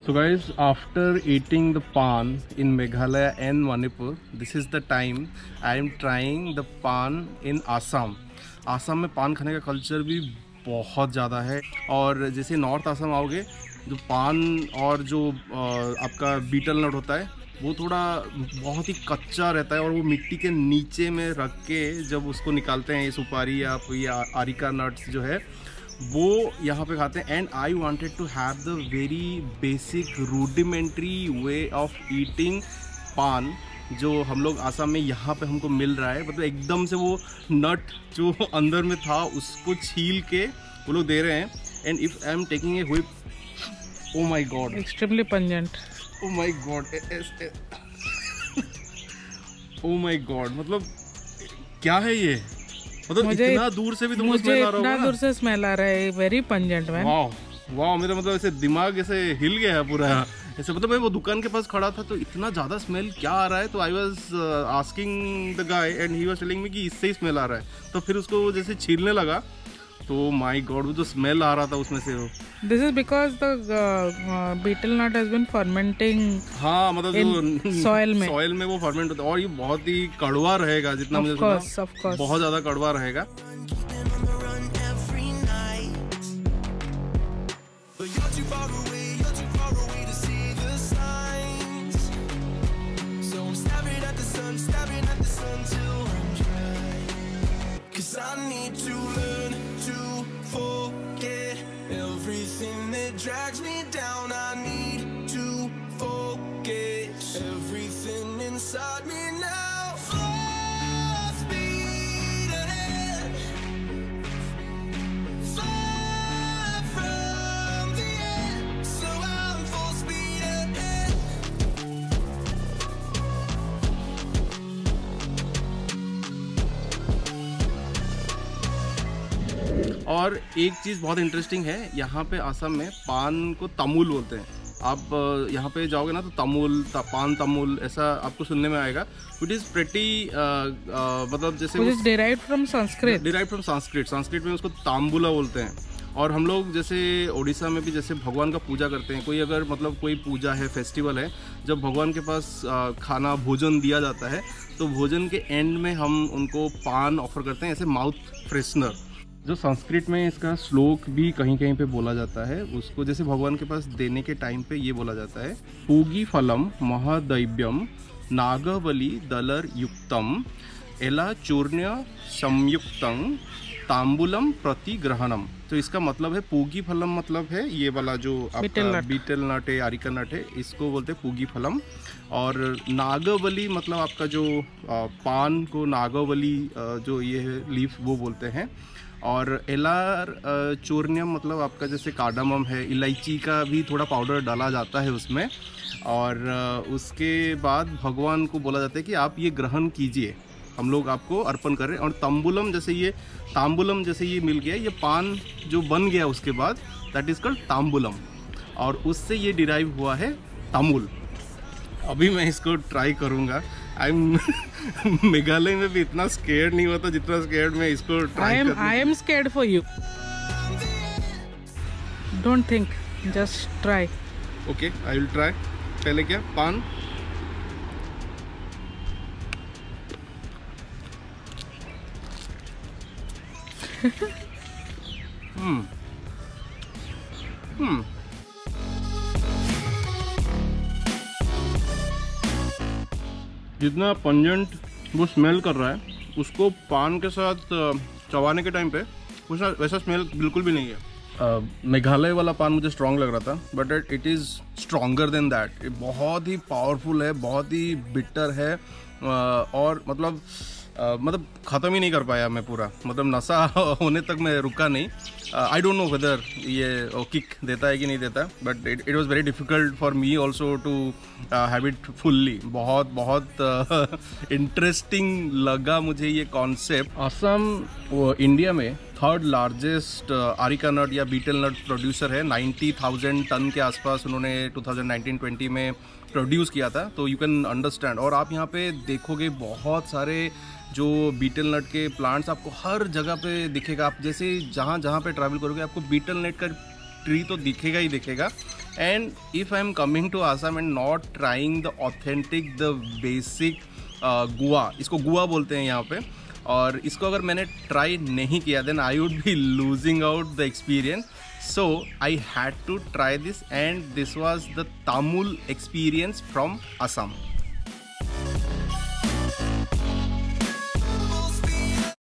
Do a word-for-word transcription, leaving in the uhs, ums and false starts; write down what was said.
So guys, after eating the pan in Meghalaya and Manipur, this is the time I am trying the pan in Assam. Assam में पान खाने का culture भी बहुत ज़्यादा है और जैसे नॉर्थ आसाम आओगे जो पान और जो आपका बीटल नट होता है वो थोड़ा बहुत ही कच्चा रहता है और वो मिट्टी के नीचे में रख के जब उसको निकालते हैं ये सुपारी या या आरिका नट्स जो है वो यहाँ पे खाते हैं। And I wanted to have the very basic rudimentary way of eating paan जो हम लोग आसाम में यहाँ पे हमको मिल रहा है। मतलब एकदम से वो नट जो अंदर में था उसको छील के वो लोग दे रहे हैं। And if I am taking a whip, oh my god, extremely pungent, oh my god, oh my god, मतलब क्या है ये? मतलब इतना दूर से भी तुमको स्मेल आ रहा होगा ना? इतना दूर से स्मेल आ रहा है, वेरी पंजेंट मैन। वाह वाह, मेरा मतलब ऐसे दिमाग ऐसे हिल गया है पूरा ऐसे। मतलब मैं वो दुकान के पास खड़ा था तो इतना ज़्यादा स्मेल क्या आ रहा है, तो I was asking the guy and he was telling me कि इससे ही स्मेल आ रहा है। तो फिर उसको जैसे छीलने लगा तो माय गॉड वो जो स्मेल आ रहा था उसमें से वो, this is because the betel nut has been fermenting. हाँ, मतलब जो सॉइल में सॉइल में वो फर्मेंट होता है और ये बहुत ही कड़वा रहेगा, जितना मुझे सुना बहुत ज़्यादा कड़वा रहेगा। I need to learn to forget everything that drags me down. I need to forget everything inside me now. Full speed ahead, far from the end, so I'm full speed ahead. और एक चीज़ बहुत interesting है, यहाँ पे असम में पान को तमुल बोलते हैं। आप यहाँ पे जाओगे ना तो तमुल ता, पान तमुल ऐसा आपको सुनने में आएगा। इट इज़ प्रेटी मतलब जैसे derived from Sanskrit, derived from Sanskrit Sanskrit में उसको तांबुला बोलते हैं। और हम लोग जैसे उड़ीसा में भी जैसे भगवान का पूजा करते हैं, कोई अगर मतलब कोई पूजा है, फेस्टिवल है, जब भगवान के पास खाना भोजन दिया जाता है तो भोजन के एंड में हम उनको पान ऑफर करते हैं ऐसे माउथ फ्रेशनर। जो संस्कृत में इसका श्लोक भी कहीं कहीं पे बोला जाता है, उसको जैसे भगवान के पास देने के टाइम पे ये बोला जाता है, पूगी फलम महादैव्यम नागबली दलर युक्तम एला चूर्ण संयुक्तम तांबुलम प्रतिग्रहणम। तो इसका मतलब है पूगी फलम, मतलब है ये वाला जो आपका बीटल नट है, आरिका नट है, इसको बोलते हैं पूगी फलम। और नागबली मतलब आपका जो पान को नागबली जो ये है लीफ वो बोलते हैं। और एलार चूर्ण्यम मतलब आपका जैसे कार्डामम है, इलायची का भी थोड़ा पाउडर डाला जाता है उसमें। और उसके बाद भगवान को बोला जाता है कि आप ये ग्रहण कीजिए, हम लोग आपको अर्पण कर रहे हैं। और तंबुलम जैसे ये तांबुलम जैसे ये मिल गया, ये पान जो बन गया उसके बाद दैट इज कॉल्ड तांबुलम, और उससे ये डिराइव हुआ है तमुल। अभी मैं इसको ट्राई करूँगा। आई एम मेघालय में भी इतना स्केर्ड नहीं होता जितना स्केर्ड मैं इसको ट्राई कर। I am scared for you, don't think, just try. Okay, I will try. पहले क्या पान, हम्म हम्म जितना पंजेंट वो स्मेल कर रहा है उसको पान के साथ चबाने के टाइम पे वैसा वैसा स्मेल बिल्कुल भी नहीं है। मेघालय वाला पान मुझे स्ट्रॉन्ग लग रहा था, but it is stronger than that. बहुत ही पावरफुल है, बहुत ही बिटर है, और मतलब Uh, मतलब ख़त्म ही नहीं कर पाया मैं पूरा, मतलब नशा होने तक मैं रुका नहीं। आई डोंट नो वेदर ये किक देता है कि नहीं देता, but it it was very difficult for me also to have it fully. बहुत बहुत इंटरेस्टिंग uh, लगा मुझे ये कॉन्सेप्ट। असम इंडिया में थर्ड लार्जेस्ट आरिका नट या बीटल नट प्रोड्यूसर है। नाइन्टी थाउजेंड टन के आसपास उन्होंने टू थाउजेंड नाइनटीन ट्वेंटी में प्रोड्यूस किया था, तो यू कैन अंडरस्टैंड। और आप यहाँ पे देखोगे बहुत सारे जो बीटल नट के प्लांट्स आपको हर जगह पे दिखेगा। आप जैसे जहाँ जहाँ पे ट्रैवल करोगे आपको बीटल नट का ट्री तो दिखेगा ही दिखेगा। And if I'm coming to Assam and not trying the authentic, the basic uh, गुआ, इसको गुआ बोलते हैं यहाँ पे, और इसको अगर मैंने ट्राई नहीं किया then I would be losing out the experience. So I had to try this, and this was the Tamul experience from Assam.